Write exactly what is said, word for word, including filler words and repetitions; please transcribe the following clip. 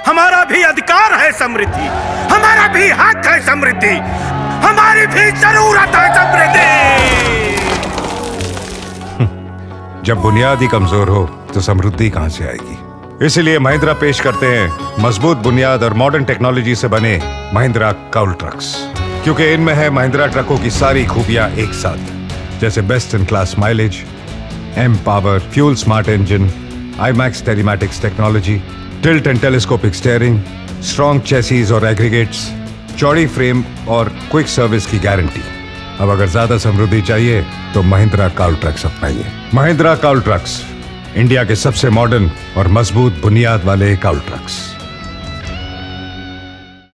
हमारा भी अधिकार है समृद्धि, हमारा भी हक है समृद्धि, हमारी भी जरूरत है समृद्धि। जब बुनियाद ही कमजोर हो तो समृद्धि कहां से आएगी? इसलिए महिंद्रा पेश करते हैं मजबूत बुनियाद और मॉडर्न टेक्नोलॉजी से बने महिंद्रा काउल ट्रक्स, क्योंकि इनमें है महिंद्रा ट्रकों की सारी खूबियां एक साथ, जैसे best in class mileage, M power, fuel smart engine, I max telematics technology, tilt and telescopic steering, strong chassis और एग्रीगेट्स, चौड़ी फ्रेम और क्विक सर्विस की गारंटी। अब अगर ज्यादा समृद्धि चाहिए तो महिंद्रा काउल ट्रक्स अपनाइए। महिंद्रा काउल ट्रक्स, इंडिया के सबसे मॉडर्न और मजबूत बुनियाद वाले काउल ट्रक्स।